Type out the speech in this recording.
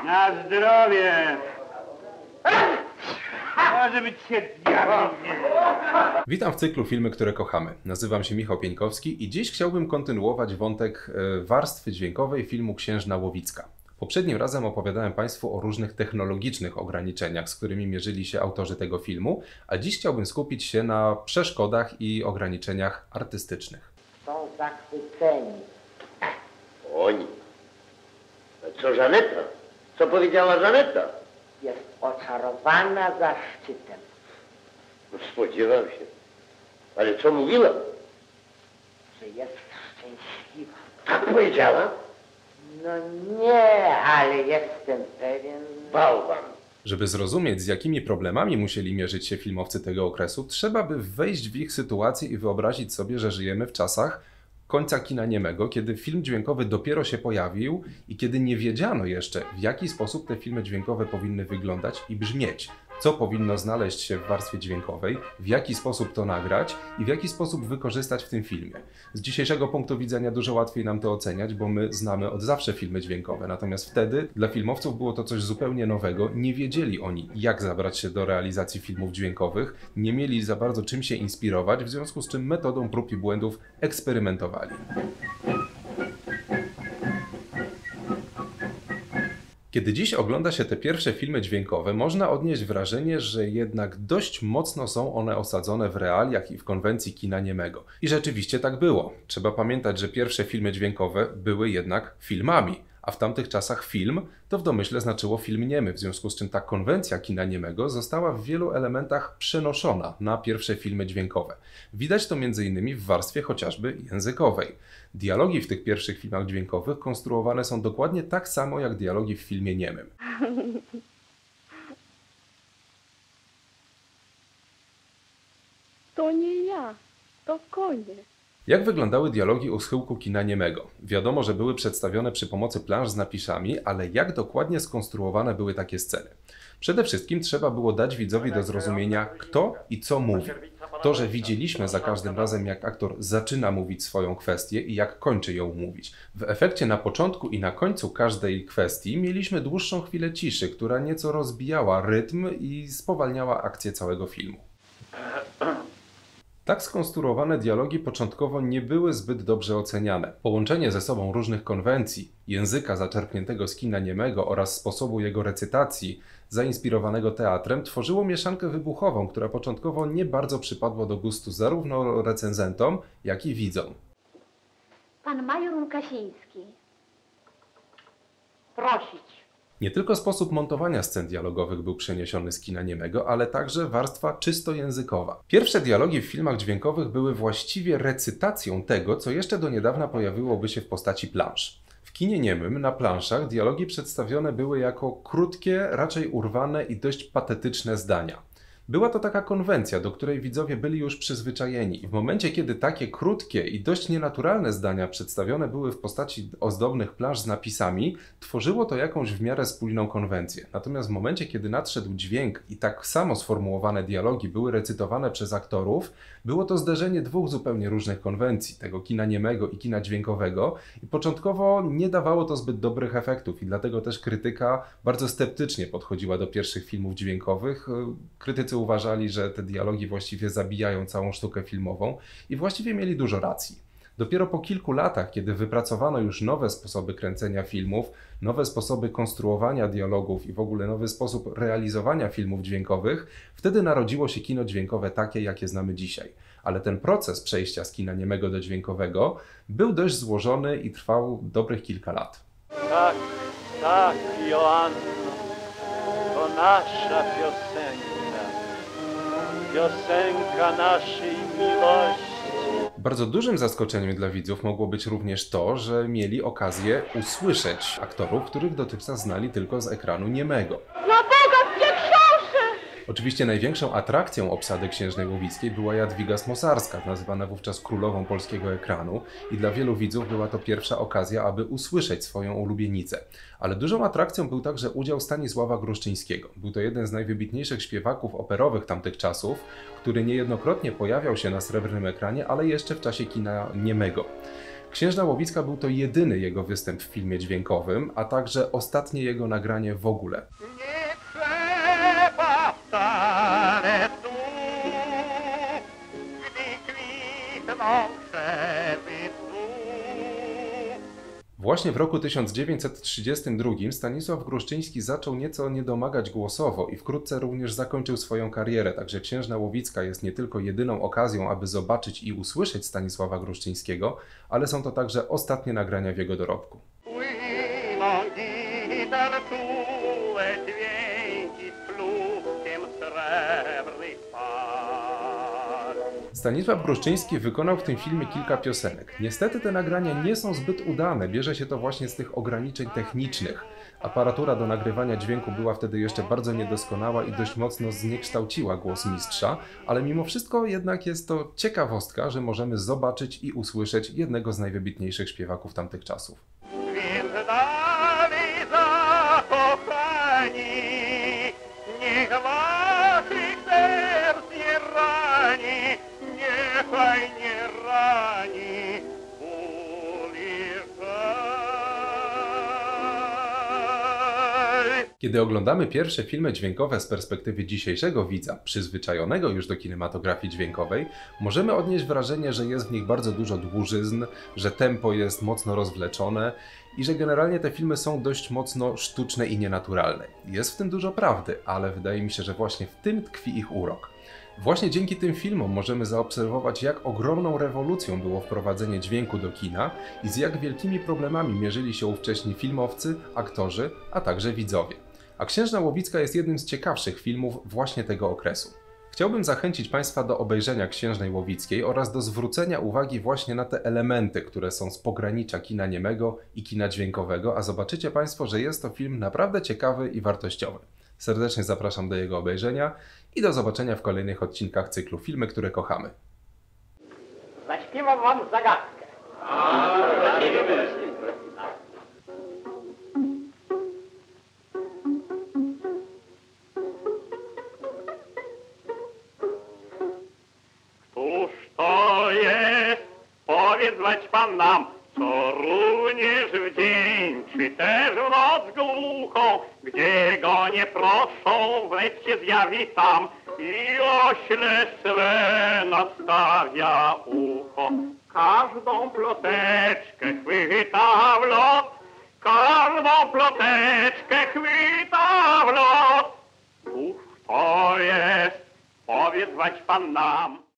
Na zdrowie! Może być się diabli. Witam w cyklu Filmy, które kochamy. Nazywam się Michał Pieńkowski i dziś chciałbym kontynuować wątek warstwy dźwiękowej filmu Księżna Łowicka. Poprzednim razem opowiadałem Państwu o różnych technologicznych ograniczeniach, z którymi mierzyli się autorzy tego filmu, a dziś chciałbym skupić się na przeszkodach i ograniczeniach artystycznych. Są zachwyceni. Oni. A co Żaneta? Co powiedziała Żaneta? Jest oczarowana zaszczytem. No, spodziewam się. Ale co mówiła? Że jest szczęśliwa. Tak powiedziała? No nie, ale jestem pewien. Bałwan. Żeby zrozumieć, z jakimi problemami musieli mierzyć się filmowcy tego okresu, trzeba by wejść w ich sytuację i wyobrazić sobie, że żyjemy w czasach końca kina niemego, kiedy film dźwiękowy dopiero się pojawił i kiedy nie wiedziano jeszcze, w jaki sposób te filmy dźwiękowe powinny wyglądać i brzmieć, co powinno znaleźć się w warstwie dźwiękowej, w jaki sposób to nagrać i w jaki sposób wykorzystać w tym filmie. Z dzisiejszego punktu widzenia dużo łatwiej nam to oceniać, bo my znamy od zawsze filmy dźwiękowe, natomiast wtedy dla filmowców było to coś zupełnie nowego, nie wiedzieli oni, jak zabrać się do realizacji filmów dźwiękowych, nie mieli za bardzo czym się inspirować, w związku z czym metodą prób i błędów eksperymentowali. Kiedy dziś ogląda się te pierwsze filmy dźwiękowe, można odnieść wrażenie, że jednak dość mocno są one osadzone w realiach i w konwencji kina niemego. I rzeczywiście tak było. Trzeba pamiętać, że pierwsze filmy dźwiękowe były jednak filmami, a w tamtych czasach film to w domyśle znaczyło film niemy, w związku z czym ta konwencja kina niemego została w wielu elementach przenoszona na pierwsze filmy dźwiękowe. Widać to m.in. w warstwie chociażby językowej. Dialogi w tych pierwszych filmach dźwiękowych konstruowane są dokładnie tak samo jak dialogi w filmie niemym. To nie ja, to konie. Jak wyglądały dialogi u schyłku kina niemego? Wiadomo, że były przedstawione przy pomocy plansz z napisami, ale jak dokładnie skonstruowane były takie sceny? Przede wszystkim trzeba było dać widzowi do zrozumienia, kto i co mówi. To, że widzieliśmy za każdym razem, jak aktor zaczyna mówić swoją kwestię i jak kończy ją mówić. W efekcie na początku i na końcu każdej kwestii mieliśmy dłuższą chwilę ciszy, która nieco rozbijała rytm i spowalniała akcję całego filmu. Tak skonstruowane dialogi początkowo nie były zbyt dobrze oceniane. Połączenie ze sobą różnych konwencji, języka zaczerpniętego z kina niemego oraz sposobu jego recytacji, zainspirowanego teatrem, tworzyło mieszankę wybuchową, która początkowo nie bardzo przypadła do gustu zarówno recenzentom, jak i widzom. Pan major Łukasiński. Prosić. Nie tylko sposób montowania scen dialogowych był przeniesiony z kina niemego, ale także warstwa czysto językowa. Pierwsze dialogi w filmach dźwiękowych były właściwie recytacją tego, co jeszcze do niedawna pojawiłoby się w postaci plansz. W kinie niemym na planszach dialogi przedstawione były jako krótkie, raczej urwane i dość patetyczne zdania. Była to taka konwencja, do której widzowie byli już przyzwyczajeni. I w momencie, kiedy takie krótkie i dość nienaturalne zdania przedstawione były w postaci ozdobnych plansz z napisami, tworzyło to jakąś w miarę spójną konwencję. Natomiast w momencie, kiedy nadszedł dźwięk i tak samo sformułowane dialogi były recytowane przez aktorów, było to zderzenie dwóch zupełnie różnych konwencji, tego kina niemego i kina dźwiękowego, i początkowo nie dawało to zbyt dobrych efektów i dlatego też krytyka bardzo sceptycznie podchodziła do pierwszych filmów dźwiękowych. Krytycy uważali, że te dialogi właściwie zabijają całą sztukę filmową i właściwie mieli dużo racji. Dopiero po kilku latach, kiedy wypracowano już nowe sposoby kręcenia filmów, nowe sposoby konstruowania dialogów i w ogóle nowy sposób realizowania filmów dźwiękowych, wtedy narodziło się kino dźwiękowe takie, jakie znamy dzisiaj. Ale ten proces przejścia z kina niemego do dźwiękowego był dość złożony i trwał dobrych kilka lat. Tak, tak, Joanno, to nasza piosenka. Piosenka naszej miłości. Bardzo dużym zaskoczeniem dla widzów mogło być również to, że mieli okazję usłyszeć aktorów, których dotychczas znali tylko z ekranu niemego. Na Boga, gdzie książę? Oczywiście największą atrakcją obsady Księżnej Łowickiej była Jadwiga Smosarska, nazywana wówczas królową polskiego ekranu, i dla wielu widzów była to pierwsza okazja, aby usłyszeć swoją ulubienicę. Ale dużą atrakcją był także udział Stanisława Gruszczyńskiego. Był to jeden z najwybitniejszych śpiewaków operowych tamtych czasów, który niejednokrotnie pojawiał się na srebrnym ekranie, ale jeszcze w czasie kina niemego. Księżna Łowicka był to jedyny jego występ w filmie dźwiękowym, a także ostatnie jego nagranie w ogóle. Nie trzeba wcale tu, gdy kwitną krzewy tu. Właśnie w roku 1932 Stanisław Gruszczyński zaczął nieco niedomagać głosowo i wkrótce również zakończył swoją karierę, także Księżna Łowicka jest nie tylko jedyną okazją, aby zobaczyć i usłyszeć Stanisława Gruszczyńskiego, ale są to także ostatnie nagrania w jego dorobku. Płyną gitar czułe dźwięki z pluskiem srebrnych fal. Stanisław Gruszczyński wykonał w tym filmie kilka piosenek. Niestety te nagrania nie są zbyt udane, bierze się to właśnie z tych ograniczeń technicznych. Aparatura do nagrywania dźwięku była wtedy jeszcze bardzo niedoskonała i dość mocno zniekształciła głos mistrza, ale mimo wszystko jednak jest to ciekawostka, że możemy zobaczyć i usłyszeć jednego z najwybitniejszych śpiewaków tamtych czasów. Więc dalej zakochani, niech waszych serc nie rani, niechaj nie rani uliczaj. Kiedy oglądamy pierwsze filmy dźwiękowe z perspektywy dzisiejszego widza, przyzwyczajonego już do kinematografii dźwiękowej, możemy odnieść wrażenie, że jest w nich bardzo dużo dłużyzn, że tempo jest mocno rozwleczone i że generalnie te filmy są dość mocno sztuczne i nienaturalne. Jest w tym dużo prawdy, ale wydaje mi się, że właśnie w tym tkwi ich urok. Właśnie dzięki tym filmom możemy zaobserwować, jak ogromną rewolucją było wprowadzenie dźwięku do kina i z jak wielkimi problemami mierzyli się ówcześni filmowcy, aktorzy, a także widzowie. A Księżna Łowicka jest jednym z ciekawszych filmów właśnie tego okresu. Chciałbym zachęcić Państwa do obejrzenia Księżnej Łowickiej oraz do zwrócenia uwagi właśnie na te elementy, które są z pogranicza kina niemego i kina dźwiękowego, a zobaczycie Państwo, że jest to film naprawdę ciekawy i wartościowy. Serdecznie zapraszam do jego obejrzenia i do zobaczenia w kolejnych odcinkach cyklu Filmy, które kochamy. Zaśpiewam wam zagadkę. Któż to jest? Powiedz pan nam, co również w dzień, czy też w noc głuchą, gdzie go nie proszą, wreszcie się zjawi tam i ośle swe nastawia ucho. Każdą ploteczkę chwyta w lot, każdą ploteczkę chwyta w lot. Któż to jest? Powiedz pan nam.